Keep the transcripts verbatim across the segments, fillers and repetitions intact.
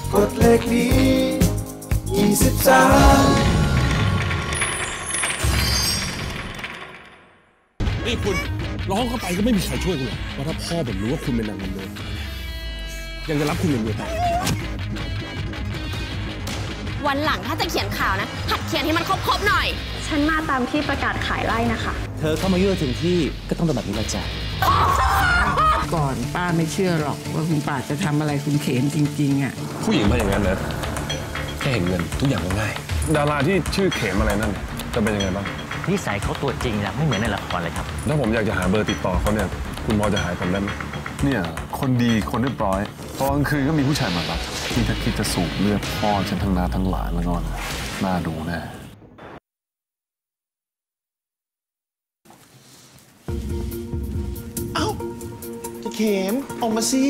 กดเลขนี้ยี่สิบสามนี่คุณร้องเข้าไปก็ไม่มีใครช่วยคุณหรอกเพราะถ้าพ่อผมรู้ว่าคุณเป็นนางเงินเดือนยังจะรับคุณเป็นเมียต่อวันหลังถ้าจะเขียนข่าวนะหัดเขียนให้มันครบๆหน่อยฉันมาตามที่ประกาศขายไร่นะคะเธอเข้ามายั่วถึงที่ก็ต้องโดนแบบนี้ละจ้ะก่อนป้าไม่เชื่อหรอกว่าคุณป้าจะทำอะไรคุณเขมจริงๆอ่ะผู้หญิงไม่อย่างนั้นนะแค่เห็นเงินทุกอย่างก็ง่ายดาราที่ชื่อเขมอะไรนั่นจะเป็นยังไงบ้างนิสัยเขาตัวจริงนะไม่เหมือนในละครเลยครับถ้าผมอยากจะหาเบอร์ติดต่อเขาเนี่ยคุณพอจะหาผมได้ไหมเนี่ยคนดีคนเรียบร้อยตอนกลางคืนก็มีผู้ชายมารับที่ถ้าคิดจะสูบเลือดพ่อฉันทั้งน้าทั้งหลานแล้วก็น่าดูแน่เอ้าเข็มออกมาสิ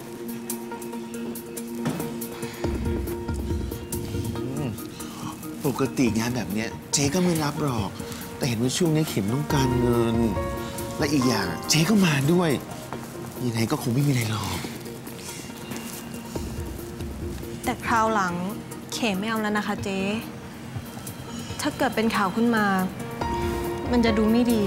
ปกติงานแบบนี้เจ๊ก็ไม่รับหรอกแต่เห็นว่าช่วงนี้เข็มต้องการเงินและอีกอย่างเจ๊ก็มาด้วยยังไงก็คงไม่มีอะไรหรอกแต่คราวหลังเข็มไม่เอาแล้วนะคะเจ๊ถ้าเกิดเป็นข่าวขึ้นมามันจะดูไม่ดี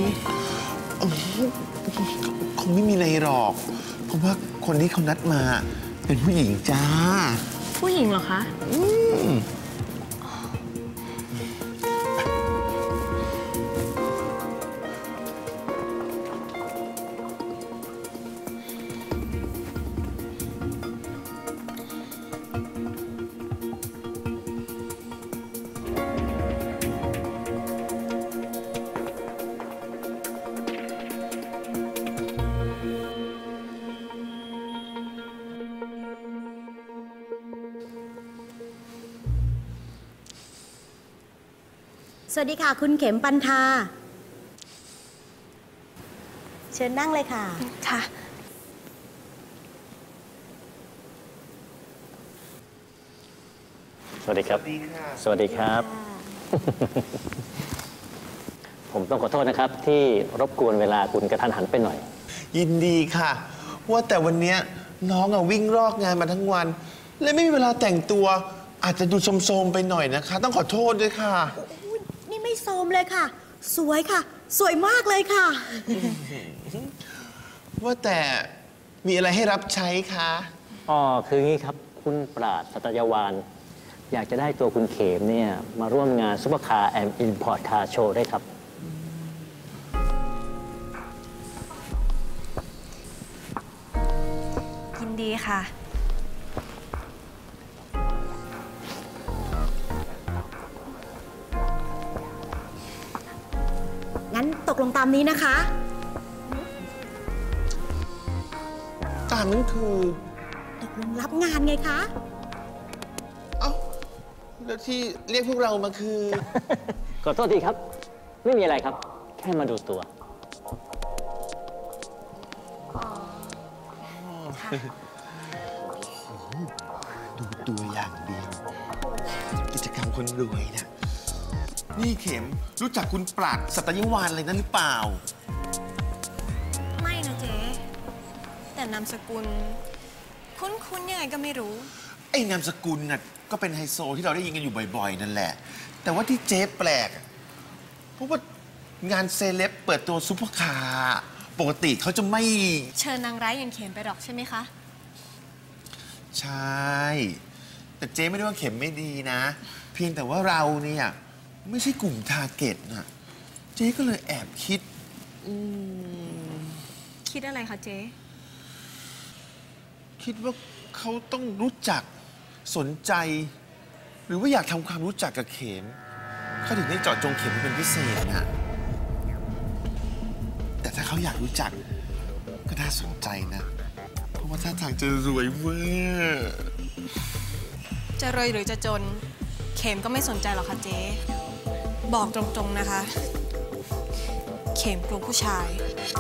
คงไม่มีอะไรหรอกเพราะว่าคนที่เขานัดมาเป็นผู้หญิงจ้าผู้หญิงเหรอคะอืมสวัสดีค่ะคุณเข็มปันธาเชิญนั่งเลยค่ะค่ะสวัสดีครับสวัสดีครับ ผมต้องขอโทษนะครับที่รบกวนเวลาคุณกระทันหันไปหน่อยยินดีค่ะว่าแต่วันนี้น้องอะวิ่งรอกงานมาทั้งวันเลยไม่มีเวลาแต่งตัวอาจจะดูโทรมๆไปหน่อยนะคะต้องขอโทษด้วยค่ะนี่ไม่โทรมเลยค่ะสวยค่ะสวยมากเลยค่ะว่าแต่มีอะไรให้รับใช้คะอ๋อคืองี้ครับคุณปราดสัตยวานอยากจะได้ตัวคุณเขมเนี่ยมาร่วมงานซุปเปอร์คาร์แอนด์อินพอร์ตคาร์โชว์ได้ครับยินดีค่ะงั้นตกลงตามนี้นะคะตามนั้นคือตกลงรับงานไงคะเอ้าแล้วที่เรียกพวกเรามาคือขอโทษทีครับไม่มีอะไรครับแค่มาดูตัวดูตัวอย่างเดียวกิจกรรมคนรวยนะนี่เข็มรู้จักคุณปราดสัตยวานอะไรนั่นหรือเปล่าไม่นะเจ๊แต่นามสกุลคุ้นๆยังไงก็ไม่รู้ไอ้นามสกุลน่ะก็เป็นไฮโซที่เราได้ยินกันอยู่บ่อยๆนั่นแหละแต่ว่าที่เจ๊แปลกเพราะว่างานเซเลบเปิดตัวซุปเปอร์คาร์ปกติเขาจะไม่เชิญนางร้ายอย่างเข็มไปหรอกใช่ไหมคะใช่แต่เจ๊ไม่ได้ว่าเข็มไม่ดีนะเพียงแต่ว่าเราเนี่ยไม่ใช่กลุ่มทาร์เก็ตนะเจ๊ก็เลยแอบคิดคิดอะไรคะเจ๊คิดว่าเขาต้องรู้จักสนใจหรือว่าอยากทำความรู้จักกับเข็มเขาถึงได้เจาะจงเข็มเป็นพิเศษนะแต่ถ้าเขาอยากรู้จักก็น่าสนใจนะเพราะว่าท่าทางจะรวยเวอร์จะรวยหรือจะจนเข็มก็ไม่สนใจหรอกค่ะเจ๊บอกตรงๆนะคะเข็มกลัวผู้ชาย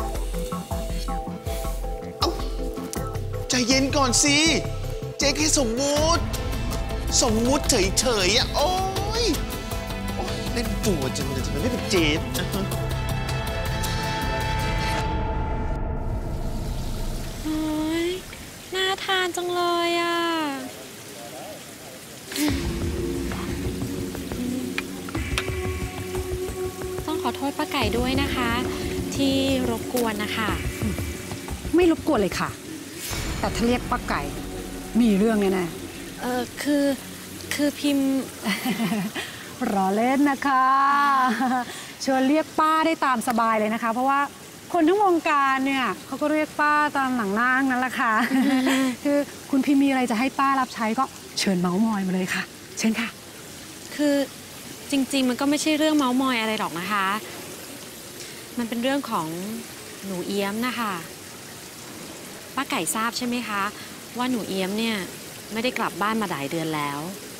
เอ้าใจเย็นก่อนสิเจ๊แค่สมมุติสมมุติเฉยๆอ่ะโอ๊ยเล่นตัวจังเลยทำไมไม่เป็นเจ๊น่าทานจังเลยอ่ะษป้าไก่ด้วยนะคะ ที่รบกวนนะคะไม่รบกวนเลยค่ะ แต่ถ้าเรียกป้าไก่มีเรื่องแน่ๆเออคือคือพิมพ์รอเล่นนะคะชวนเรียกป้าได้ตามสบายเลยนะคะ เพราะว่าคนทั้งวงการเนี่ยเขาก็เรียกป้าตามหลังนั่งนั่นแหละค่ะ คือคุณพิมพ์มีอะไรจะให้ป้ารับใช้ก็เชิญเมาส์มอยมาเลยค่ะ เชิญค่ะคือจริงๆมันก็ไม่ใช่เรื่องเมาส์มอยอะไรหรอกนะคะ มันเป็นเรื่องของหนูเอี้ยมนะคะป้าไก่ทราบใช่ไหมคะว่าหนูเอี้ยมเนี่ยไม่ได้กลับบ้านมาหลายเดือนแล้ว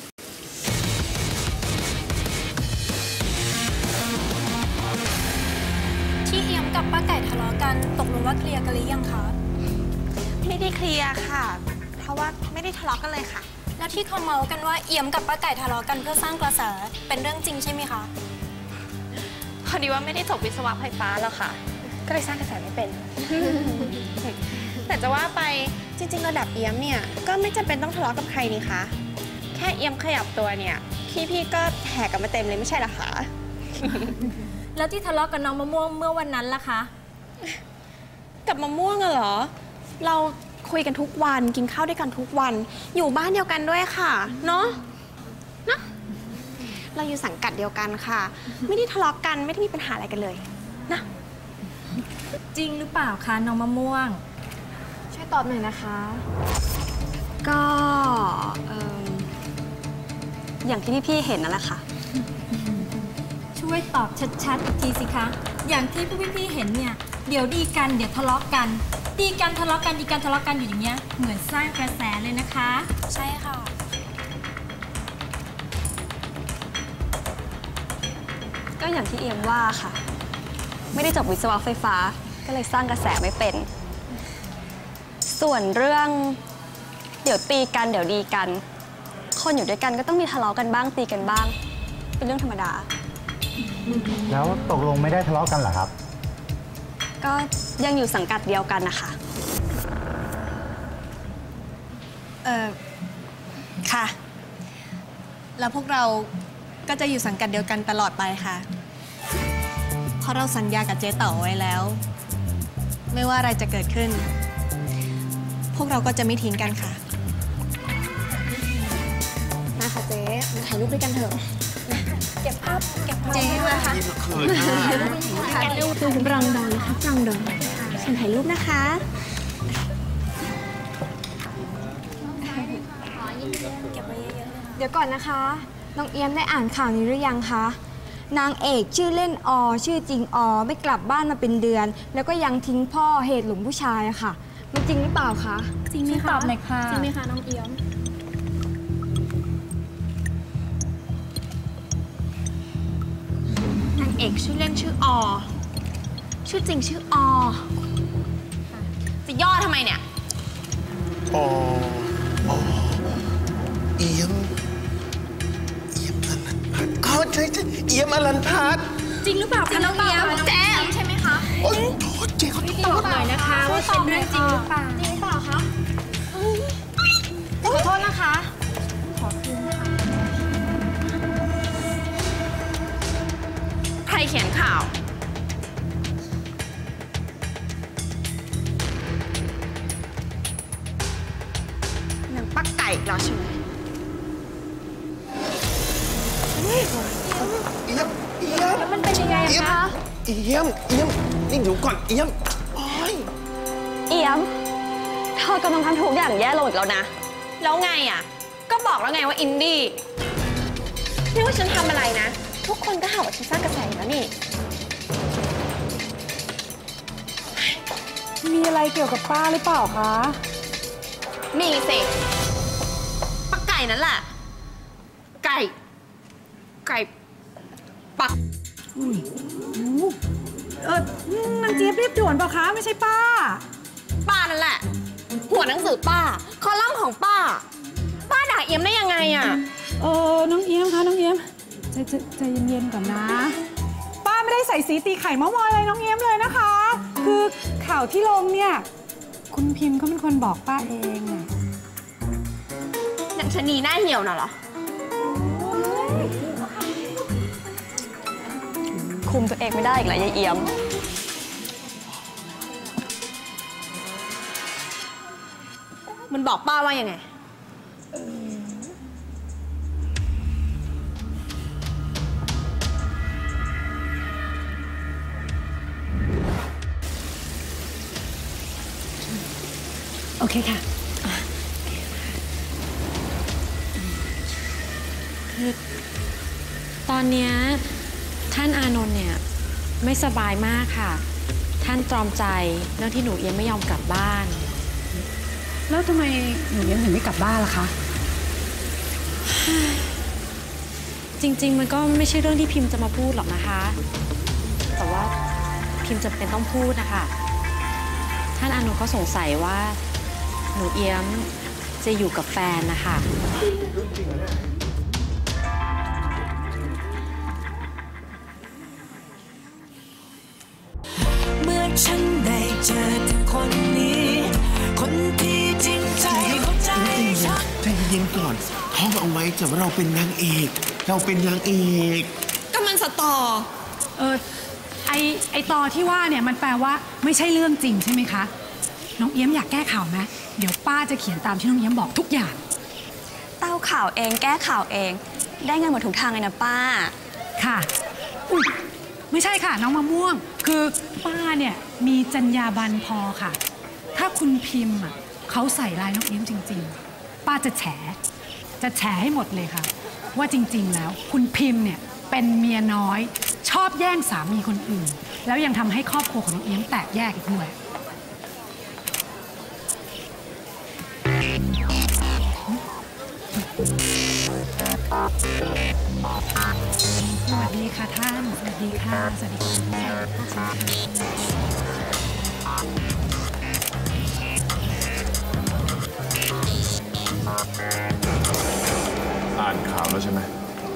ที่เอี้ยมกับป้าไก่ทะเลาะกันตกลงว่าเคลียร์กันหรือยังคะไม่ได้เคลียร์ค่ะ เพราะว่าไม่ได้ทะเลาะกันเลยค่ะแล้วที่เขาเมาส์กันว่าเอี้ยมกับป้าไก่ทะเลาะกันเพื่อสร้างกระแสเป็นเรื่องจริงใช่ไหมคะพอดีว่าไม่ได้จบวิศวะไฟฟ้าแล้วค่ะ ก็เลยสร้างกระแสไม่เป็น แต่จะว่าไปจริงๆระดับเอี้ยมเนี่ยก็ไม่จำเป็นต้องทะเลาะกับใครนี่คะแค่เอี้ยมขยับตัวเนี่ยพี่ๆก็แห่กันมาเต็มเลยไม่ใช่หรอคะแล้วที่ทะเลาะกับน้องมะม่วงเมื่อวันนั้นล่ะคะกับมะม่วงอะเหรอเราคุยกันทุกวันกินข้าวด้วยกันทุกวันอยู่บ้านเดียวกันด้วยค่ะเนาะเนาะเราอยู่สังกัดเดียวกันค่ะ ไม่ได้ทะเลาะกันไม่ได้มีปัญหาอะไรกันเลยนะจริงหรือเปล่าคะน้องมะม่วงช่วยตอบหน่อยนะคะก็เอิ่มอย่างที่พี่ๆเห็นนั่นแหละค่ะช่วยตอบชัดๆทีสิคะอย่างที่พวกพี่ๆเห็นเนี่ยเดี๋ยวดีกันเดี๋ยวทะเลาะกันดีกันทะเลาะกันดีกันทะเลาะกันอยู่อย่างเงี้ยเหมือนสร้างกระแสเลยนะคะใช่ค่ะก็อย่างที่เอียมว่าค่ะไม่ได้จบวิศวะไฟฟ้าก็เลยสร้างกระแสไม่เป็นส่วนเรื่องเดี๋ยวตีกันเดี๋ยวดีกันคนอยู่ด้วยกันก็ต้องมีทะเลาะกันบ้างตีกันบ้างเป็นเรื่องธรรมดาแล้วตกลงไม่ได้ทะเลาะกันเหรอครับก็ยังอยู่สังกัดเดียวกันนะคะเออค่ะแล้วพวกเราก็จะอยู่สังกัดเดียวกันตลอดไปค่ะเพราะเราสัญญากับเจ๊เต๋อไว้แล้วไม่ว่าอะไรจะเกิดขึ้นพวกเราก็จะไม่ทิ้งกันค่ะมาค่ะเจ๊มาถ่ายรูปด้วยกันเถอะเก็บภาพเก็บภาพเจ๊ด้วยค่ะเขินมากถ่ายรูปปรังดองนะคะปรังดองฉันถ่ายรูปนะคะเดี๋ยวก่อนนะคะน้องเอี้ยมได้อ่านข่าวนี้หรือยังคะนางเอกชื่อเล่นอชื่อจริงอไม่กลับบ้านมาเป็นเดือนแล้วก็ยังทิ้งพ่อเหตุหลงผู้ชายอะค่ะมันจริงหรือเปล่าคะจริงไหมคะตอบหน่อยค่ะจริงไหมคะน้องเอี้ยมนางเอกชื่อเล่นชื่ออชื่อจริงชื่ออจะย่อทำไมเนี่ยอ๋ออ๋อเอี้ยมเอี้ยมอลันพัฒน์อ๋อใช่ใช่เอี้ยมอลันพัฒน์จริงหรือเปล่าคะน้องเอี้ยมเจ๊ใช่ไหมคะโอ๊ยโทษเจ๊เขาตอบหน่อยนะคะว่าเป็นเรื่องจริงหรือเปล่าจริงหรือเปล่าคะขอโทษนะคะขอคืนค่ะใครเขียนข่าวนางปักไก่เราใช่ไหมเอี้ยมเอี้ยมแล้วมันเป็นยังไงคะเอี้ยมเอี้ยมนี่เดี๋ยวก่อนเอี้ยมโอ๊ยเอี้ยมเธอกำลังทำทุกอย่างแย่ลงอีกแล้วนะแล้วไงอ่ะก็บอกแล้วไงว่าอินดี้ไม่ว่าฉันทำอะไรนะทุกคนก็หาว่าฉันสร้างกระแสอยู่แล้วนี่มีอะไรเกี่ยวกับป้าหรือเปล่าคะมีสิปักไก่นั่นแหละไก่ไก่ปักเออนางเจี๊ยบรีบด่วนเปล่าคะไม่ใช่ป้าป้านั่นแหละหัวหนังสือป้าคอลัมน์ของป้าป้าด่าเอี้ยมได้ยังไงอ่ะเออน้องเอี้ยมคะน้องเอี้ยมใจใจใจเย็นๆก่อนนะ ป้าไม่ได้ใส่สีตีไข่มะมอยอะไรน้องเอี้ยมเลยนะคะ คือข่าวที่ลงเนี่ยคุณพิมพ์เขาเป็นคนบอกป้าเองอะอย่างชะนีหน้าเหี่ยวน่ะเหรอคคุมตัวเองไม่ได้อีกแล้วยายเอี่ยมมันบอกป้าว่ายังไงโอเคค่ะคือตอนเนี้ยท่านอานนท์เนี่ยไม่สบายมากค่ะท่านตรอมใจเรื่องที่หนูเอียมไม่ยอมกลับบ้านแล้วทำไมหนูเอียมถึงไม่กลับบ้านล่ะคะจริงๆมันก็ไม่ใช่เรื่องที่พิมพ์จะมาพูดหรอกนะคะแต่ว่าพิมพ์จำเป็นต้องพูดนะคะท่านอานนท์ก็สงสัยว่าหนูเอียมจะอยู่กับแฟนนะคะเมื่อฉันได้เจอเธอคนนี้คนที่จริงใจเข้าใจฉันใจเย็นก่อนท้องเอาไว้จะว่าเราเป็นนางเอกเราเป็นนางเอกก็มันสตอเออไอไอตอที่ว่าเนี่ยมันแปลว่าไม่ใช่เรื่องจริงใช่ไหมคะน้องเอี้ยมอยากแก้ข่าวไหมเดี๋ยวป้าจะเขียนตามที่น้องเอี้ยมบอกทุกอย่างเต้าข่าวเองแก้ข่าวเองได้เงินหมดทุกทางเลยนะป้าค่ะอุ้ยไม่ใช่ค่ะน้องมะม่วงคือป้าเนี่ยมีจรรยาบรรณพอค่ะถ้าคุณพิมพ์อ่ะเขาใส่ลายน้องเอี้ยมจริงๆป้าจะแฉจะแฉให้หมดเลยค่ะว่าจริงๆแล้วคุณพิมพ์เนี่ยเป็นเมียน้อยชอบแย่งสามีคนอื่นแล้วยังทำให้ครอบครัวของน้องเอี้ยมแตกแยกอีกด้วยสวัสดีค่ะท่านสวัสดีค่ะสวัสดีค่ะอ่านข่าวแล้วใช่ไหม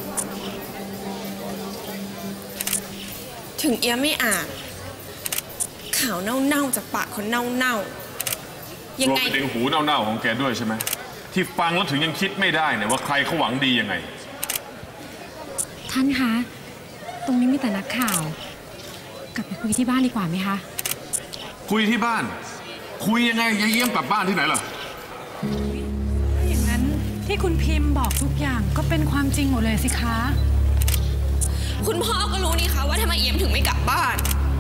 ถึงเอี้ยไม่อ่านข่าวเน่าๆจากปากคนเน่าๆยังไงรวมไปถึงหูเน่าๆของแกด้วยใช่ไหมที่ฟังแล้วถึงยังคิดไม่ได้เนี่ยว่าใครเขาหวังดียังไงท่านคะตรงนี้มีแต่นักข่าวกลับไปคุยที่บ้านดีกว่าไหมคะคุยที่บ้านคุยยังไงยายเยี่ยมกลับบ้านที่ไหนล่ะอย่างนั้นที่คุณพิมพ์บอกทุกอย่างก็เป็นความจริงหมดเลยสิคะคุณพ่อก็รู้นี่คะว่าทำไมเอี่ยมถึงไม่กลับบ้าน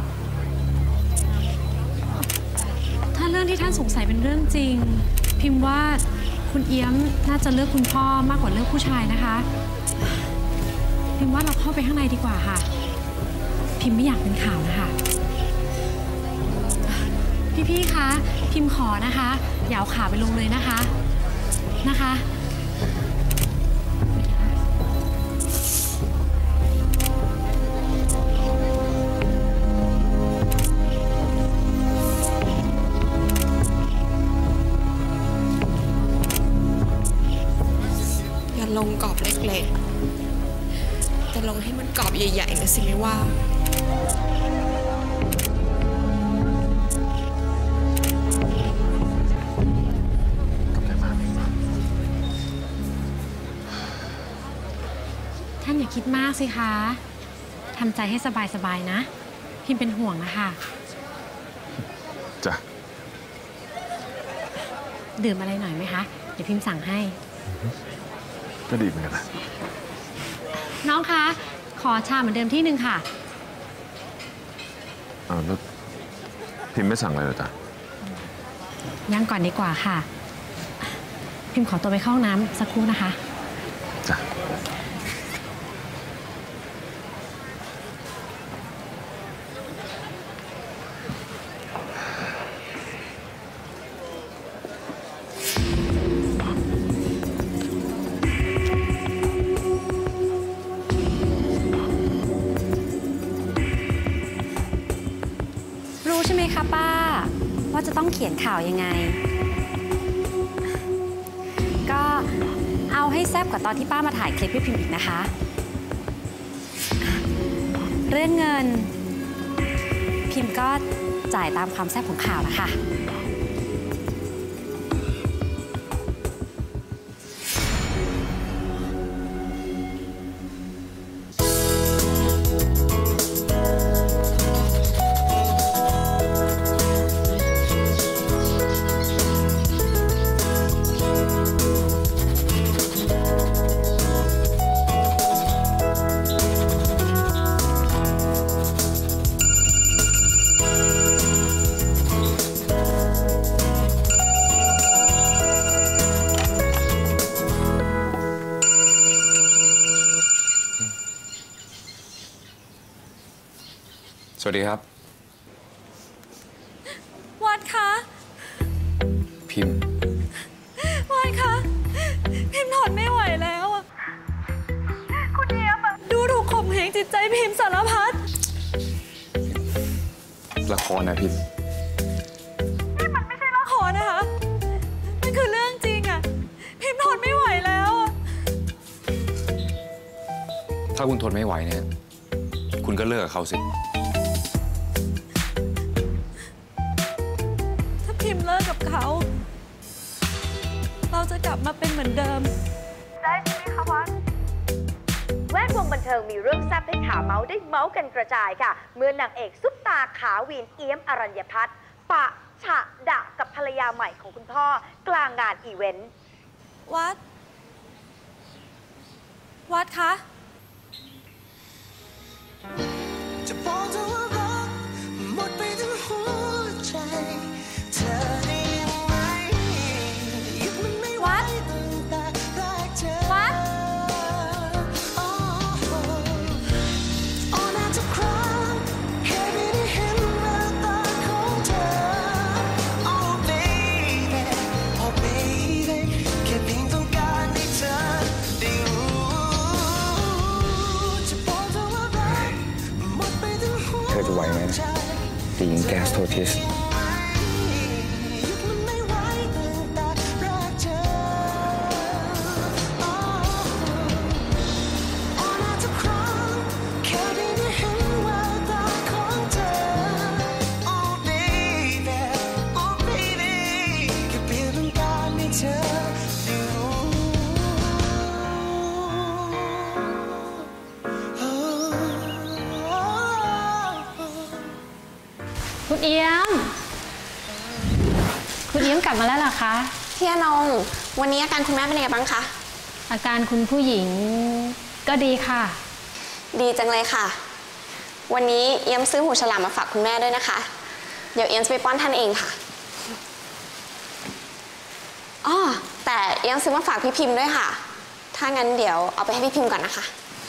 ถ้าเรื่องที่ท่านสงสัยเป็นเรื่องจริงพิมพ์ว่าคุณเอี้ยมน่าจะเลือกคุณพ่อมากกว่าเลือกผู้ชายนะคะพิมพ์ว่าเราเข้าไปข้างในดีกว่าค่ะพิมพ์ไม่อยากเป็นข่าวนะคะพี่ๆคะพิมพ์ขอนะคะอย่าเอาข่าวไปลงเลยนะคะนะคะอย่าลงกรอบเล็กๆแต่ลงให้มันกรอบใหญ่ๆนะสิไม่ว่าท่านอย่าคิดมากสิคะทำใจให้สบายๆนะพิมเป็นห่วงนะคะจ้ะดื่มอะไรหน่อยไหมคะเดี๋ยวพิมสั่งให้ก็ดีเหมือนกันนะน้องคะขอชาเหมือนเดิมที่หนึ่งค่ะอ้าวแล้วพิมไม่สั่งอะไรเหรอจ๊ะยังก่อนดีกว่าค่ะพิมขอตัวไปเข้าห้องน้ำสักครู่นะคะจ้ะใช่ไหมคะป้าว่าจะต้องเขียนข่าวยังไงก็เอาให้แซ่บกว่าตอนที่ป้ามาถ่ายคลิปให้พิมพ์อีกนะคะเรื่องเงินพิมพ์ก็จ่ายตามความแซ่บของข่าวนะคะวัสดีครับวัดคะพิมพ์วัดคะพิมพ์ทนไม่ไหวแล้วอะคุณเอี๊ยมดูถูกข่มเหงจิตใจพิมพ์สารพัดละครนะพิมพ์นี่มันไม่ใช่ละครนะคะมันคือเรื่องจริงอะพิมพ์ทนไม่ไหวแล้วอะถ้าคุณทนไม่ไหวเนี่ยคุณก็เลิกกับเขาสิถ้าพิมพ์เลิกกับเขาเราจะกลับมาเป็นเหมือนเดิมได้ใช่ไหมคะวัดแวดวงบันเทิงมีเรื่องแซ่บให้ข่าวเมาส์ได้เมาส์กันกระจายค่ะเมื่อนางเอกซุปตาขาวีนเอี้ยมอรัญญพัฒน์ปะฉะดะกับภรรยาใหม่ของคุณพ่อกลางงานอีเวนต์วัดวัดคะจะบอกเธอว่ารักหมดไปทั้งหัวใจเธอได้ยังไงหยุดมันไม่ไหวตั้งแต่แรกเจอวัดโอ้โหโอ้น่าจะครั้งแค่ได้เห็นแววตาของเธอโอ้ baby โอ้ baby แค่เพียงต้องการให้เธอได้รู้จะบอกเธอว่ารักหมดไปทั้งหัวเธอจะไหวไหมตียิงแก๊สโททิสคุณเอี้ยมคุณเอี้ยมกลับมาแล้วเหรอคะพี่อนงวันนี้อาการคุณแม่เป็นยังไงบ้างคะอาการคุณผู้หญิงก็ดีค่ะดีจังเลยค่ะวันนี้เอี้ยมซื้อหูฉลามมาฝากคุณแม่ด้วยนะคะเดี๋ยวเอี้ยมจะไปป้อนท่านเองค่ะอ๋อแต่เอี้ยมซื้อมาฝากพี่พิมพ์ด้วยค่ะถ้างั้นเดี๋ยวเอาไปให้พี่พิมพ์ก่อนนะคะ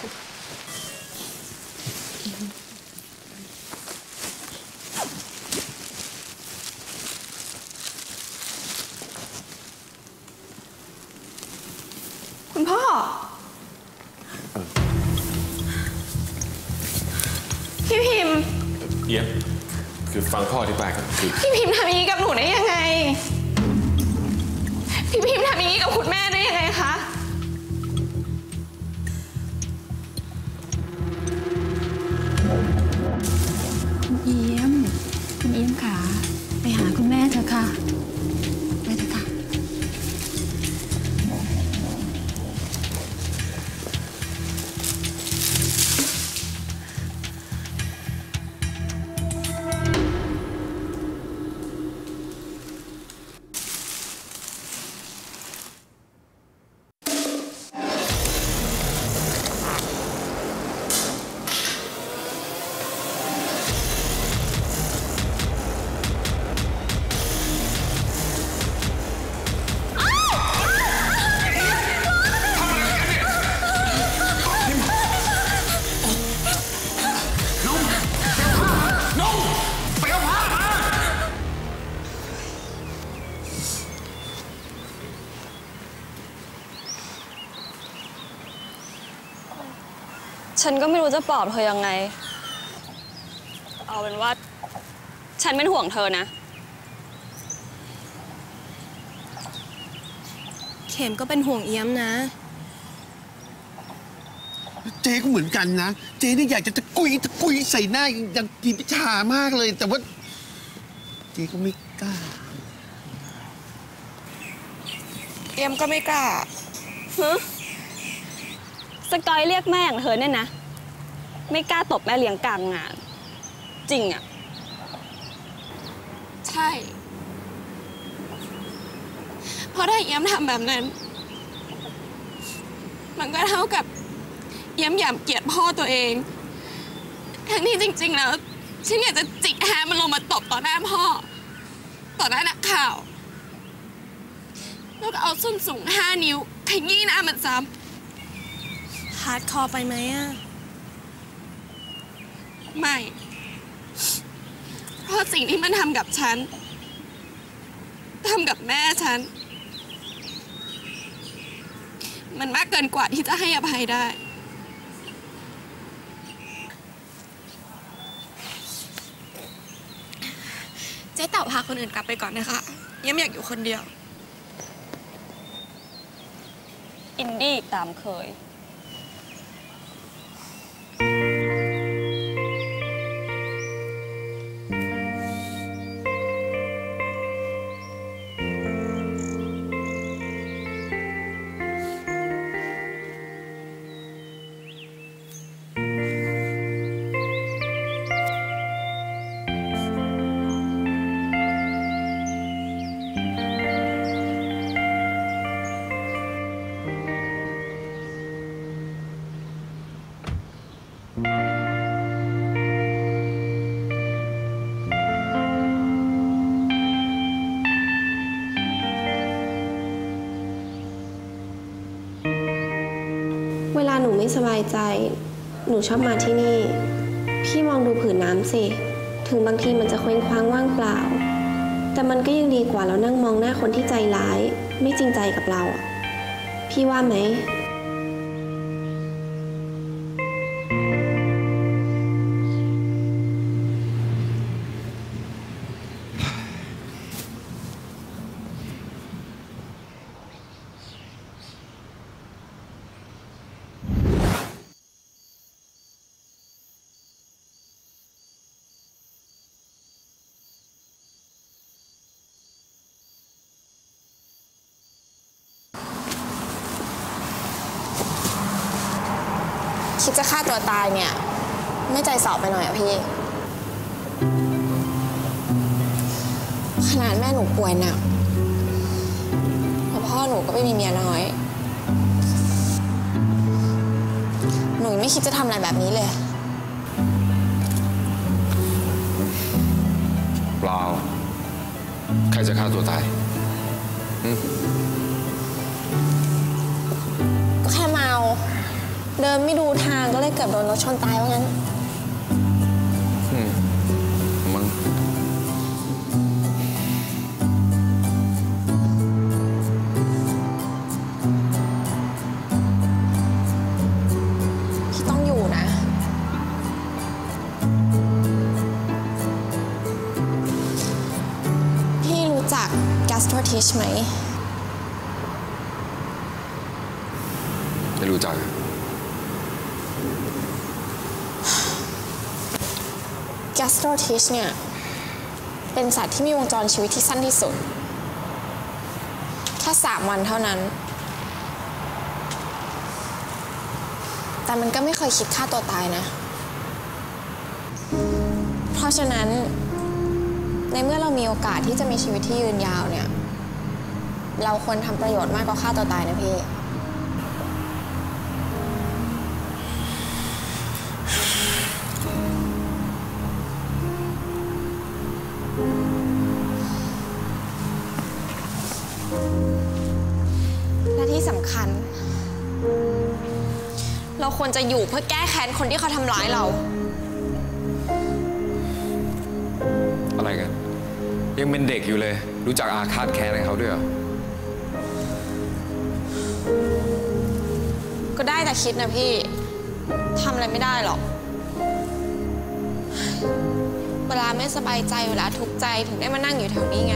คุณพ่อพี่พิมพ์เอี้ยมคือฟังพ่ออธิบายกันคือพี่พิมพ์ทำอย่างนี้กับหนูได้ยังไงพี่พิมพ์ทำอย่างนี้กับคุณแม่ได้ยังไงคะคุณเอี้ยมคุณเอี้ยมค่ะไปหาคุณแม่เถอะค่ะไปเถอะค่ะฉันก็ไม่รู้จะปลอบเธอยังไงเอาเป็นว่าฉันเป็นห่วงเธอนะเข็มก็เป็นห่วงเอี้ยมนะเจ๊ก็เหมือนกันนะเจ๊นี่อยากจะตะกุยตะกุยใส่หน้าอย่างกีพิชามากเลยแต่ว่าเจ๊ก็ไม่กล้าเอี้ยมก็ไม่กล้าฮะสกอยเรียกแม่อย่างเธอเนี่ยนะไม่กล้าตบแม่เลี้ยงกลางงานจริงอ่ะใช่เพราะถ้าเอี้ยมทำแบบนั้นมันก็เท่ากับเอี้ยมหยามเกียรติพ่อตัวเองทั้งที่จริงๆแล้วฉันอยากจะจิกแฮมันลงมาตบต่อหน้าพ่อต่อหน้านักข่าวแล้วก็เอาส้นสูงห้านิ้วขยี้หน้ามันซ้ำฮาร์ดคอร์ไปไหมอะไม่เพราะสิ่งที่มันทำกับฉันทำกับแม่ฉันมันมากเกินกว่าที่จะให้อภัยได้เจ๊เต่าพาคนอื่นกลับไปก่อนนะคะยังอยากอยู่คนเดียวอินดี้ตามเคยเวลาหนูไม่สบายใจหนูชอบมาที่นี่พี่มองดูผืนน้ำสิถึงบางทีมันจะเคว้งคว้างว่างเปล่าแต่มันก็ยังดีกว่าเรานั่งมองหน้าคนที่ใจร้ายไม่จริงใจกับเราพี่ว่าไหมคิดจะฆ่าตัวตายเนี่ยไม่ใจสอบไปหน่อยอะพี่ขนาดแม่หนูป่วยหนักแล้วพ่อหนูก็ไม่มีเมียน้อยหนูไม่คิดจะทำอะไรแบบนี้เลยเปล่าใครจะฆ่าตัวตายก็แค่เมาเดินไม่ดูทางก็เลยเกือบโดนรถชนตายว่างั้นอืมมึงพี่ต้องอยู่นะพี่รู้จัก Gastrotich ไหมไม่รู้จัก Gastrotich เนี่ย เป็นสัตว์ที่มีวงจรชีวิตที่สั้นที่สุดแค่สามวันเท่านั้นแต่มันก็ไม่เคยคิดฆ่าตัวตายนะเพราะฉะนั้นในเมื่อเรามีโอกาสที่จะมีชีวิตที่ยืนยาวเนี่ยเราควรทำประโยชน์มากกว่าฆ่าตัวตายนะพี่และที่สำคัญเราควรจะอยู่เพื่อแก้แค้นคนที่เขาทำร้ายเราอะไรกันยังเป็นเด็กอยู่เลยรู้จักอาฆาตแค้นอะไรเขาด้วยเหรอก็ได้แต่คิดนะพี่ทำอะไรไม่ได้หรอกเวลาไม่สบายใจเวลาทุกข์ใจถึงได้มานั่งอยู่แถวนี้ไง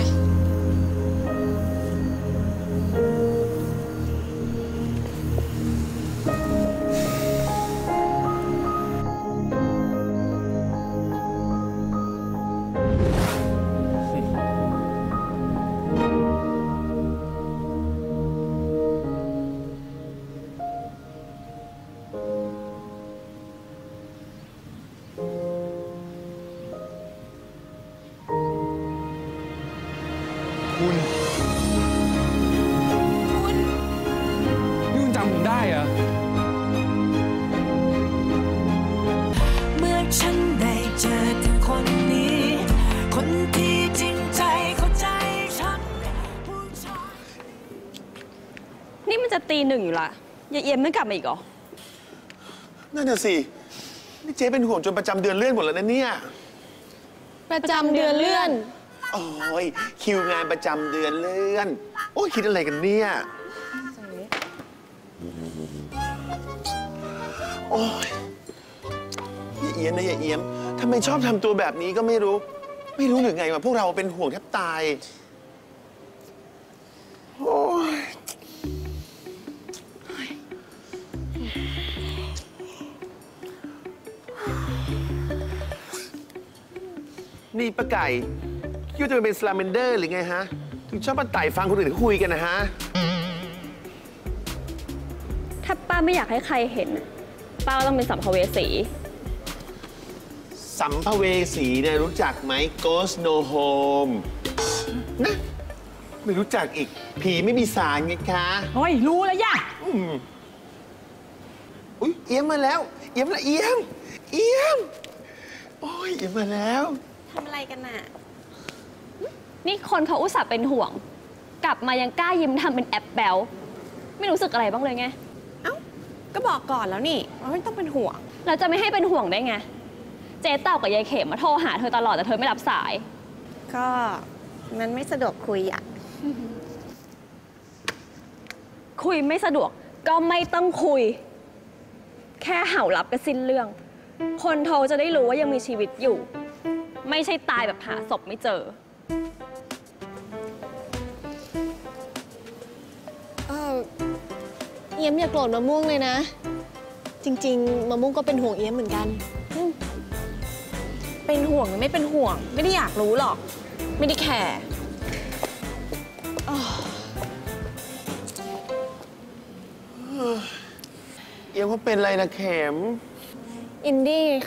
คุณคุณนี่คุณจำผมได้เหรอเมื่อฉันได้เจอถึงคนนี้คนที่จริงใจเข้าใจฉันนี่มันจะตีหนึ่งอยู่ละยายเอี่ยมไม่กลับมาอีกเหรอนั่นน่ะสินี่เจ๊เป็นห่วงจนประจำเดือนเลื่อนหมดแล้วนะเนี่ยประจำเดือนเลื่อนโอ้ยคิวงานประจำเดือนเลื่อน โอ้ยคิดอะไรกันเนี่ยโอ้ยอย่าเอี้ยมนะอย่าเอี้ยมทำไมชอบทำตัวแบบนี้ก็ไม่รู้ ไม่รู้หรือไงว่าพวกเราเป็นห่วงแทบตายโอ้ยนี่ป้าไก่คิดว่าจะเป็นสลาเมนเดอร์หรือไงฮะ ถึงชอบมาไต่ฟังคนอื่นคุยกันนะฮะถ้าป้าไม่อยากให้ใครเห็น ป้าก็ต้องเป็นสัมภเวสีสัมภเวสีเนี่ยรู้จักไหม Ghost No Home นะไม่รู้จักอีก ผีไม่มีสารไงคะโอ้ยรู้แล้วย่ะอุ้ยเอี้ยมมาแล้ว เอี้ยมละเอี้ยม เอี้ยม โอ้ยเอี้ยมมาแล้วทำอะไรกันน่ะนี่คนเขาอุตส่าห์เป็นห่วง กลับมายังกล้ายิ้มทำเป็นแอปแบลไม่รู้สึกอะไรบ้างเลยไงเอ้า ก็บอกก่อนแล้วนี่ว่าไม่ต้องเป็นห่วงเราจะไม่ให้เป็นห่วงได้ไง เจ๊เต่ากับยายเข็มมาโทรหาเธอตลอดแต่เธอไม่รับสายก็มันไม่สะดวกคุยอ่ะคุยไม่สะดวกก็ไม่ต้องคุย แค่เห่ารับก็สิ้นเรื่อง คนโทรจะได้รู้ว่ายังมีชีวิตอยู่ ไม่ใช่ตายแบบหาศพไม่เจอเออเอี้ยมอย่าโกรธมะม่วงเลยนะ จริงๆมะม่วงก็เป็นห่วงเอี้ยมเหมือนกัน เป็นห่วงหรือไม่เป็นห่วง ไม่ได้อยากรู้หรอก ไม่ได้แคร์เอี้ยมเขาเป็นอะไรนะเข็มอินดี้ไงคะ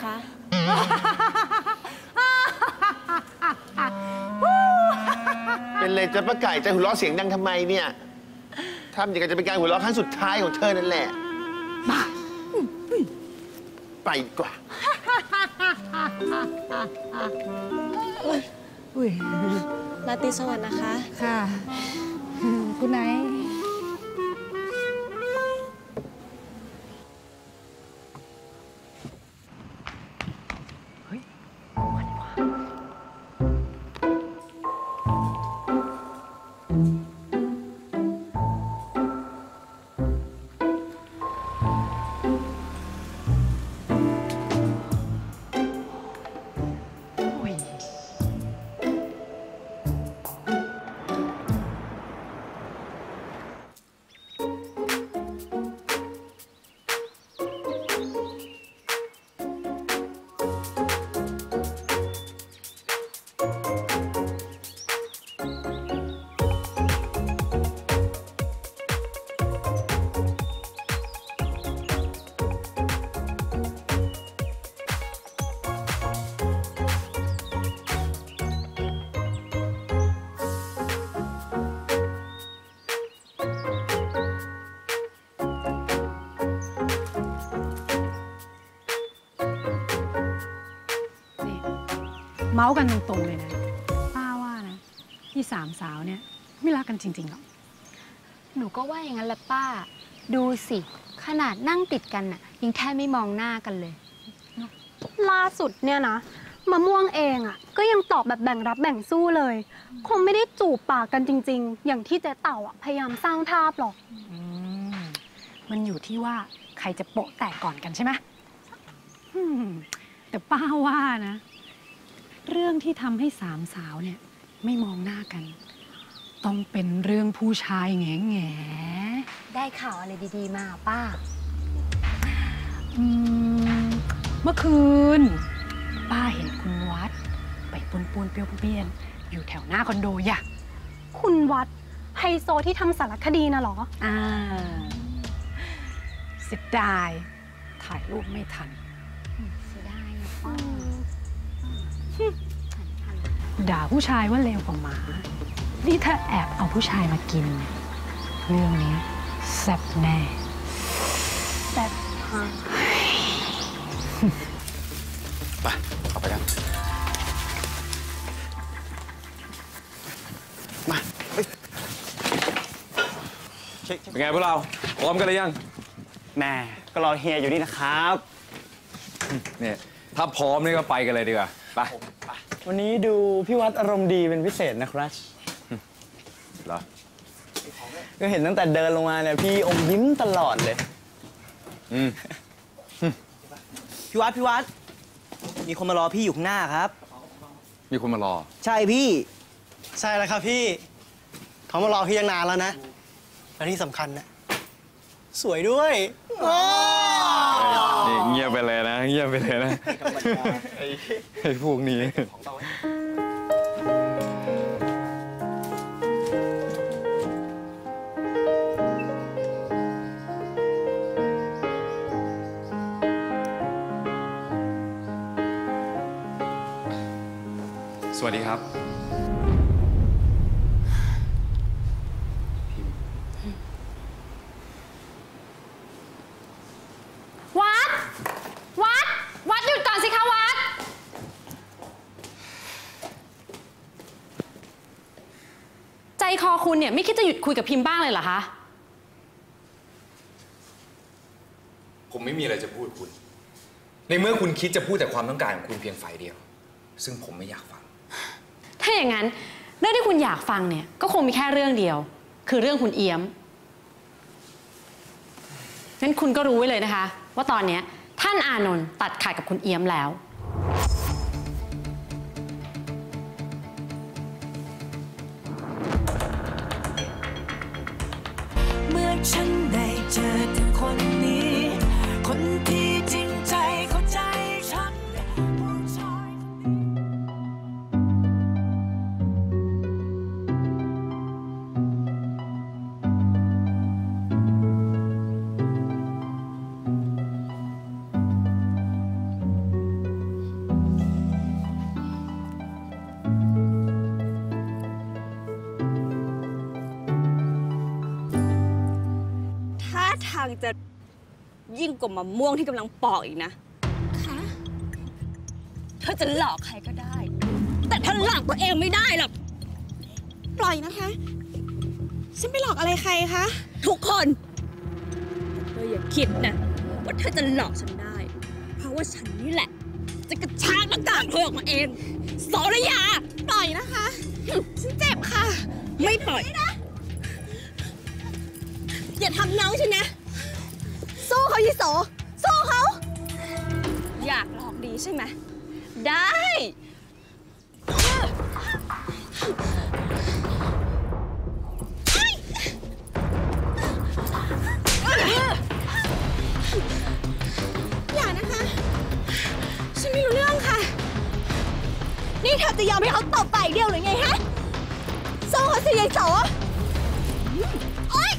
เป็นเลยจะป้าไก่จะหัวเราะเสียงดังทำไมเนี่ยทำอย่างกับจะเป็นการหัวเราะครั้งสุดท้ายของเธอนั่นแหละมาไปดีกว่าอุ้ยราตรีสวัสดิ์นะคะค่ะ คุณไนท์เมาส์กันตรงๆเลยนะป้าว่านะที่สามสาวเนี่ยไม่รักกันจริงๆหรอกหนูก็ว่าอย่างนั้นแหละป้า ดูสิ ขนาดนั่งติดกันน่ะยังแทบไม่มองหน้ากันเลยล่าสุดเนี่ยนะมะม่วงเองอ่ะก็ยังตอบแบบแบ่งรับแบ่งสู้เลย คงไม่ได้จูบปากกันจริงๆ อย่างที่เจ๊เต่าอ่ะพยายามสร้างภาพหรอกมันอยู่ที่ว่าใครจะโปะแตกก่อนกันใช่ไหมอืมแต่ป้าว่านะ เรื่องที่ทำให้สามสาวเนี่ยไม่มองหน้ากัน ต้องเป็นเรื่องผู้ชายแง่แง่ได้ข่าวอะไรดีๆมาป้าอืมเมื่อคืน ป้าเห็นคุณวัดไปปนปูนเปียวเปียนอยู่แถวหน้าคอนโดอย่ะคุณวัดไฮโซที่ทำสารคดีน่ะเหรออ่าเสียดายถ่ายรูปไม่ทันเสียดายนะป้าด่าผู้ชายว่าเลวกว่าหมา นี่ถ้าแอบเอาผู้ชายมากิน เรื่องนี้แซ่บแน่แซ่บฮะไปเข้าไปกันมาเป็นไงพวกเราพร้อมกันหรือยังแม่ก็รอเฮียอยู่นี่นะครับเนี่ยถ้าพร้อมนี่ก็ไปกันเลยดีกว่าไปวันนี้ดูพี่วัดอารมณ์ดีเป็นพิเศษนะครับเหรอก็เห็นตั้งแต่เดินลงมาเนี่ยพี่อมยิ้มตลอดเลยอืมพี่วัดพี่วัดมีคนมารอพี่อยู่ข้างหน้าครับมีคนมารอใช่พี่ใช่แล้วครับพี่เขามารอพี่ตั้งนานแล้วนะและที่สำคัญนะสวยด้วยนี่เงียบไปเลยนะเงียบไปเลยนะไอ้พวกนี้สวัสดีครับวัด วัด วัดหยุดก่อนสิคะวัด ใจคอคุณเนี่ยไม่คิดจะหยุดคุยกับพิมพ์บ้างเลยเหรอคะผมไม่มีอะไรจะพูดคุณ ในเมื่อคุณคิดจะพูดแต่ความต้องการของคุณเพียงฝ่ายเดียวซึ่งผมไม่อยากฟังถ้าอย่างนั้นเรื่องที่คุณอยากฟังเนี่ยก็คงมีแค่เรื่องเดียวคือเรื่องคุณเอี้ยมงั้นคุณก็รู้ไว้เลยนะคะว่าตอนนี้ท่านอานนท์ตัดขาดกับคุณเอี้ยมแล้วเมื่อฉันได้เจอถึงคนนี้คนที่จริงใจเข้าใจฉันผู้ชายท่าทางจะยิ่งกว่ามะม่วงที่กำลังปอกอีกนะคะเธอจะหลอกใครก็ได้แต่ถ้าหลอกตัวเองไม่ได้หรอกปล่อยนะคะฉันไม่หลอกอะไรใครคะทุกคนเธออย่าคิดนะว่าเธอจะหลอกฉันได้เพราะว่าฉันนี่แหละจะกระชากหน้ากากเธอออกมาเองโสระยาปล่อยนะคะฉันเจ็บค่ะไม่ปล่อยนะอย่าทำน้องฉันนะสู้เขายี่โสสู้เขาอยากลองดีใช่ไหมได้อย่านะคะฉันไม่รู้เรื่องค่ะนี่เธอจะยอมให้เขาตบฝ่ายเดียวหรือไงฮะสู้เขาสิยายโสโอ๊ย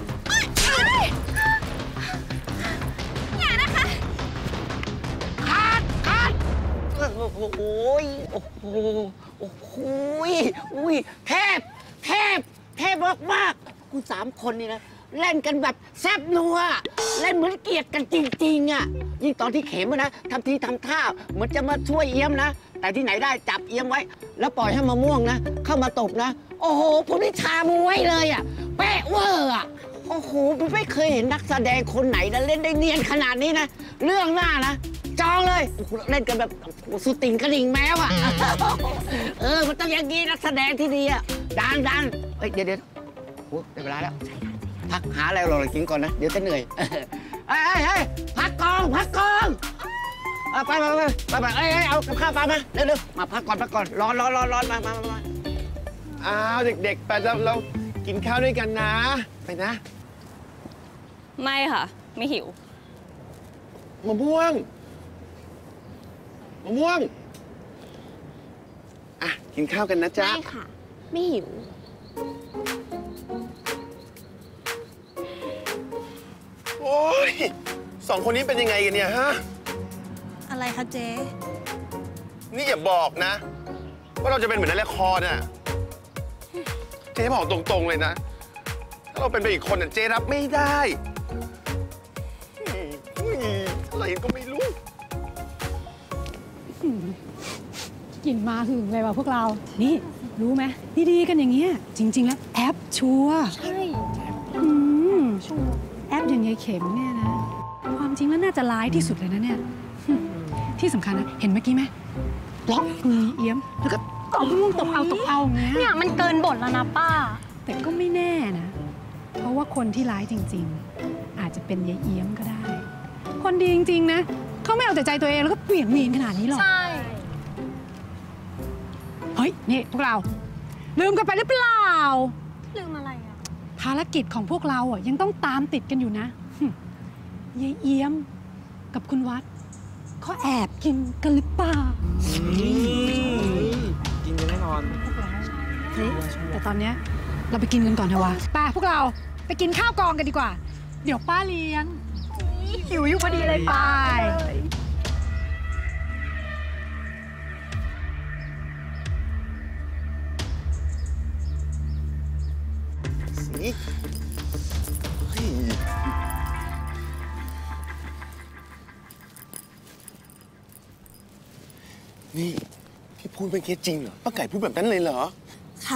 อย่านะคะขาดขาดโอ้โหโอ้โหโอ้โหอุ้ยเทพเทพเทพมากมากคุณสามคนนี่นะเล่นกันแบบแซ่บนัวเล่นเหมือนเกลียดกันจริงๆอ่ะยิ่งตอนที่เข็มนะทำทีทำท่าเหมือนจะมาช่วยเอี้ยมนะแต่ที่ไหนได้จับเอี้ยมไว้แล้วปล่อยให้มะม่วงนะเข้ามาตบนะโอ้โหผมนี่ชามวยเลยอ่ะเป๊ะเวอร์อ่ะโอ้โหผมไม่เคยเห็นนักแสดงคนไหนนะเล่นได้เนียนขนาดนี้นะเรื่องหน้านะจองเลยเล่นกันแบบสุดติ่งกระดิ่งแมวอ่ะเออมันต้องอย่างนี้นักแสดงที่ดีอ่ะดังดังเฮ้ยเดี๋ยวเดี๋ยวโอ้ได้เวลาแล้วพักหาอะไรรอกินก่อนนะเดี๋ยวจะเหนื่อยเฮ้ยเฮ้ยพักกองพักกองไปไปไปไปไปเอ้ยเอากับข้าวปลามาเร็วๆมาพักก่อนพักก่อนร้อนร้อนร้อนร้อนมามามาอ้าวเด็กๆไปแล้วเรากินข้าวด้วยกันนะไปนะไม่ค่ะไม่หิวมะม่วงมะม่วงอ่ะกินข้าวกันนะจ๊ะไม่ค่ะไม่หิวโอ้ยสองคนนี้เป็นยังไงกันเนี่ยฮะอะไรคะเจ๊นี่อย่าบอกนะว่าเราจะเป็นเหมือนในละครน่ะเจ๊บอกตรงๆเลยนะถ้าเราเป็นไปอีกคนน่ะเจ๊รับไม่ได้อะไรก็ไม่รู้กลิ่นมาหึงเลยว่ะพวกเรา นี่รู้ไหมดีๆกันอย่างเงี้ยจริงๆแล้วแอปชัวร์ใช่แอปอย่างยายเข็มเนี่ยนะความจริงแล้วน่าจะร้ายที่สุดเลยนะเนี่ยที่สำคัญนะเห็นเมื่อกี้ไหมล็อกมือเอี้ยมแล้วก็ตบม่วงตบเอาตบเอาอย่างเงี้ยเนี่ยมันเกินบทแล้วนะป้าแต่ก็ไม่แน่นะ เพราะว่าคนที่ร้ายจริงๆ อาจจะเป็นยายเอี้ยมก็ได้ คนดีจริงๆนะเขาไม่เอาแต่ใจตัวเองแล้วก็เปลี่ยนมีนขนาดนี้หรอกใช่เฮ้ยนี่พวกเราลืมกันไปหรือเปล่าลืมอะไรอ่ะภารกิจของพวกเราอ่ะยังต้องตามติดกันอยู่นะหึยายเอี้ยมกับคุณวัดเขาแอบกินกันหรือเปล่ากินกันแน่นอนเฮ้ยแต่ตอนเนี้ยเราไปกินกันก่อนเถอะวะไป้าพวกเราไปกินข้าวกองกันดีกว่า เดี๋ยวป้าเลี้ยงหิวอยู่พอดีเลยไปสีเฮ้ยนี่ที่พูดเมื่อกี้จริงเหรอป้าไก่พูดแบบนั้นเลยเหรอค่ะ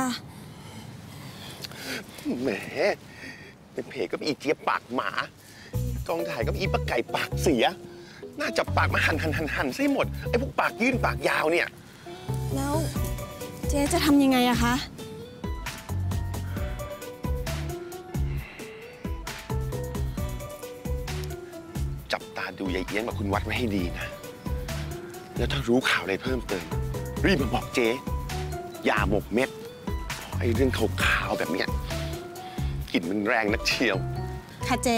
แหมเป็นเพจก็อีเจี๊ยบปากหมากองถ่ายก็อีป้าไก่ปากเสีย น่าจับปากมาหั่นหั่นหั่นหั่นซะให้หมดไอ้พวกปากยื่นปากยาวเนี่ยแล้วเจ๊จะทำยังไงอะคะจับตาดูยายเอี้ยงกับคุณวัดไว้ให้ดีนะ แล้วถ้ารู้ข่าวอะไรเพิ่มเติมรีบมาบอกเจ๊อย่าหมกเม็ดไอ้เรื่องขาวๆแบบเนี้ยกลิ่นมันแรงนักเชียวค่ะเจ๊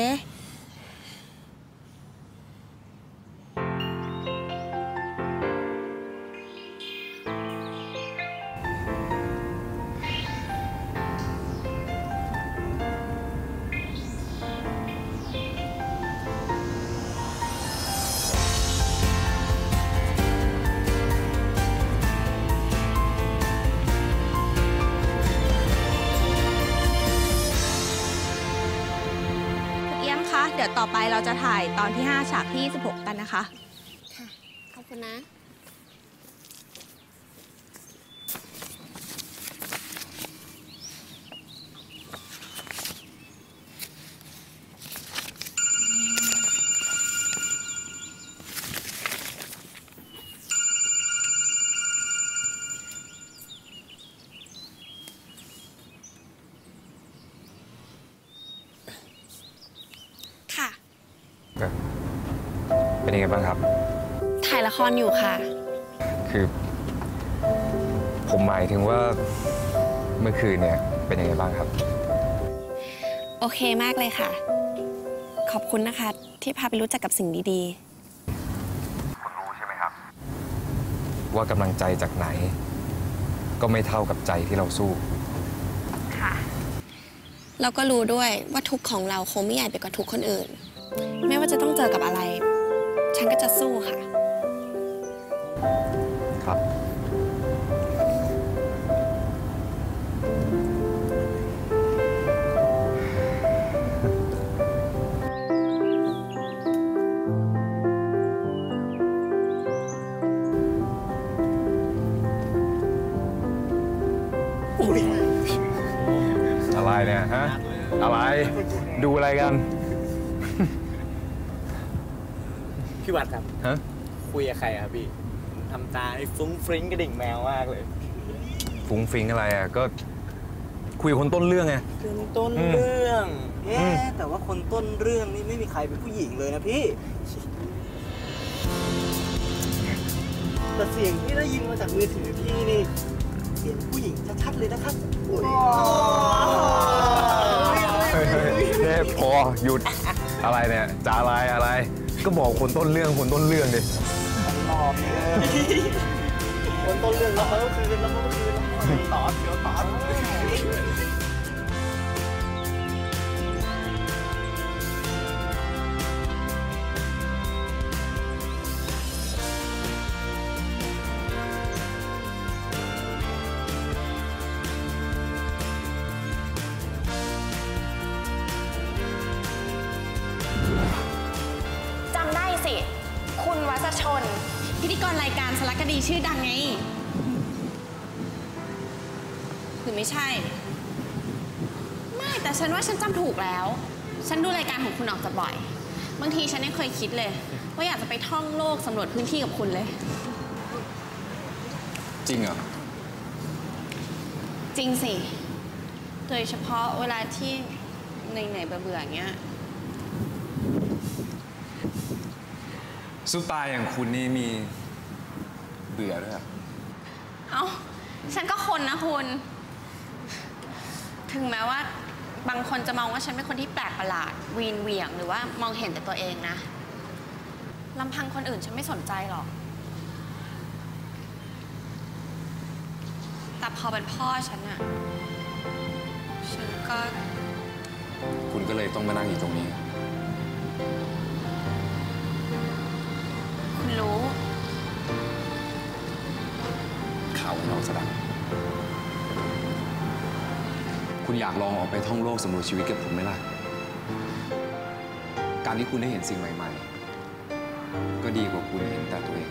เอี้ยมคะ เดี๋ยวต่อไปเราจะถ่ายตอนที่ ห้า ฉากที่ ยี่สิบหก กันนะคะค่ะ ขอบคุณนะค่ะเป็นยังไงบ้างครับถ่ายละครอยู่ค่ะคือ ผมหมายถึงว่าเมื่อคืนเนี่ยเป็นยังไงบ้างครับโอเคมากเลยค่ะ ขอบคุณนะคะ ที่พาไปรู้จักกับสิ่งดีๆคุณรู้ใช่ไหมครับ ว่ากำลังใจจากไหน ก็ไม่เท่ากับใจที่เราสู้ค่ะ เราก็รู้ด้วยว่าทุกข์ของเราคงไม่ใหญ่ไปกว่าทุกข์คนอื่น ไม่ว่าจะต้องเจอกับอะไร ฉันก็จะสู้ค่ะครับ อะไรเนี่ยฮะ อะไร ดูอะไรกันพี่วัดครับฮะคุยกับใครครับพี่ทำตาให้ฟุ้งฟริ้งกระดิ่งแมวมากเลยฟุ้งฟิงอะไรอ่ะ ก็คุยกับคนต้นเรื่องไงคนต้นเรื่องเอ๊ะแต่ว่าคนต้นเรื่องนี่ไม่มีใครเป็นผู้หญิงเลยนะพี่ แต่เสียงที่ได้ยินมาจากมือถือพี่นี่เสียงผู้หญิงชัดๆเลยนะครับเนี่ยพอหยุดอะไรเนี่ยจะอะไรอะไร ก็บอกคนต้นเรื่องคนต้นเรื่องดิคนต้นเรื่องแล้วมันก็คือแล้วมันก็คือตอบเดี๋ยวตอบจำได้สิ คุณวัชชน พิธีกรรายการสารคดีชื่อดังไง หรือไม่ใช่ ไม่แต่ฉันว่าฉันจำถูกแล้ว ฉันดูรายการของคุณออกจะบ่อย บางทีฉันยังเคยคิดเลย ว่าอยากจะไปท่องโลกสำรวจพื้นที่กับคุณเลยจริงเหรอจริงสิ โดยเฉพาะเวลาที่เหนื่อยๆเบื่อๆอย่างเงี้ยซุปตาอย่างคุณนี่มีเบื่อด้วยอะเอ้า ฉันก็คนนะคุณ ถึงแม้ว่าบางคนจะมองว่าฉันเป็นคนที่แปลกประหลาดวีนเหวี่ยงหรือว่ามองเห็นแต่ตัวเองนะลำพังคนอื่นฉันไม่สนใจหรอก แต่พอเป็นพ่อฉันอะฉันก็คุณก็เลยต้องมานั่งอยู่ตรงนี้คุณรู้ข่าวมันออกซะดังคุณอยากลองออกไปท่องโลกสำรวจชีวิตกับผมไหมล่ะ การที่คุณได้เห็นสิ่งใหม่ๆ ก็ดีกว่าคุณเห็นแต่ตัวเอง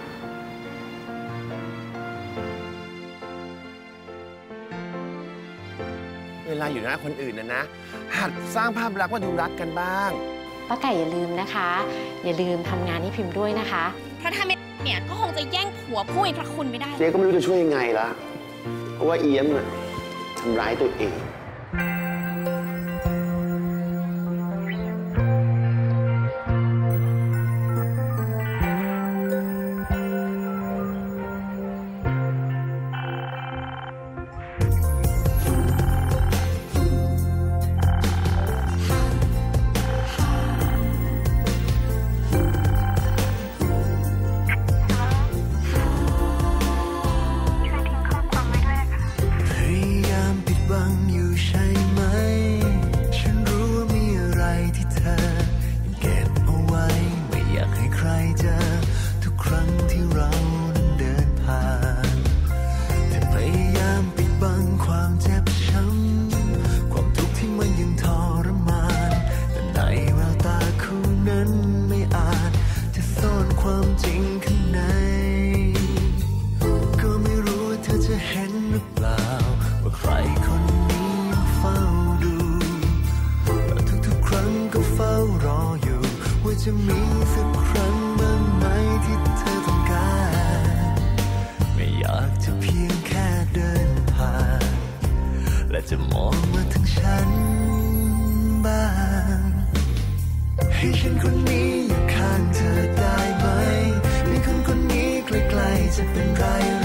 เวลาอยู่หน้าคนอื่นนะนะหัดสร้างภาพลักษณ์ว่าดูรักกันบ้างป้าไก่อย่าลืมนะคะ อย่าลืมทำงานให้พิมพ์ด้วยนะคะเพราะถ้าไม่เนี่ยก็คงจะแย่งผัวผู้มีพระคุณไม่ได้เจ๊ก็ไม่รู้จะช่วยยังไงละเพราะว่าเอี้ยมน่ะทำร้ายตัวเองพยายามปิดบังอยู่ใช่ไหม ฉันรู้ว่ามีอะไรที่เธอยังเก็บเอาไว้ ไม่อยากให้ใครเจอทุกครั้งที่เรานั้นเดินผ่านเธอพยายามปิดบังความเจ็บช้ำความทุกข์ที่มันยังทรมานแต่ในแววตาคู่นั้นไม่อาจจะซ่อนความจริงข้างในก็ไม่รู้ว่าเธอจะเห็นหรือเปล่าว่าใครคนนี้ยังเฝ้าดูและทุกๆครั้งก็เฝ้ารออยู่ว่าจะมีสักครั้งบ้างไหมที่เธอต้องการไม่อยากจะเพียงแค่เดินผ่านและจะมองมาทั้งฉันบ้างให้ฉันคนนี้อยู่ข้างเธอได้ไหมมีคนคนนี้ใกล้ๆจะเป็นไร